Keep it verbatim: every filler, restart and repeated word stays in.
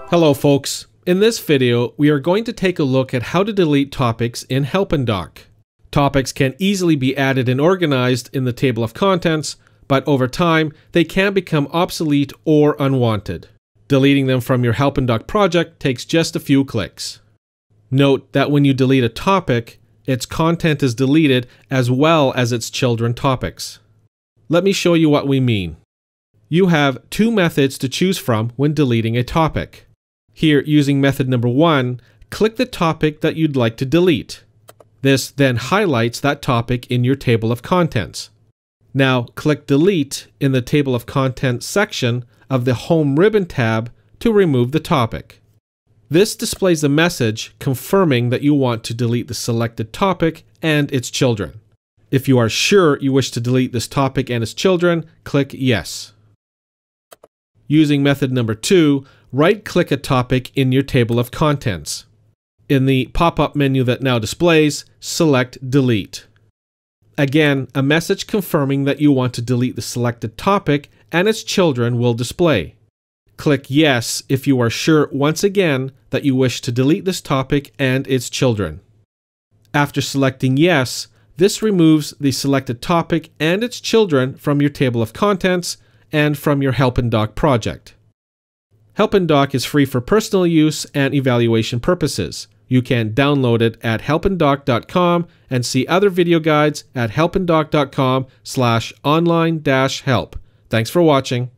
Hello folks, in this video we are going to take a look at how to delete topics in HelpNDoc. Topics can easily be added and organized in the table of contents, but over time they can become obsolete or unwanted. Deleting them from your HelpNDoc project takes just a few clicks. Note that when you delete a topic, its content is deleted as well as its children topics. Let me show you what we mean. You have two methods to choose from when deleting a topic. Here, using method number one, click the topic that you'd like to delete. This then highlights that topic in your table of contents. Now, click Delete in the Table of Contents section of the Home ribbon tab to remove the topic. This displays a message confirming that you want to delete the selected topic and its children. If you are sure you wish to delete this topic and its children, click Yes. Using method number two, right-click a topic in your table of contents. In the pop-up menu that now displays, select Delete. Again, a message confirming that you want to delete the selected topic and its children will display. Click Yes if you are sure once again that you wish to delete this topic and its children. After selecting Yes, this removes the selected topic and its children from your table of contents and from your HelpNDoc project. HelpNDoc is free for personal use and evaluation purposes. You can download it at help n doc dot com and see other video guides at help n doc dot com slash online dash help. Thanks for watching.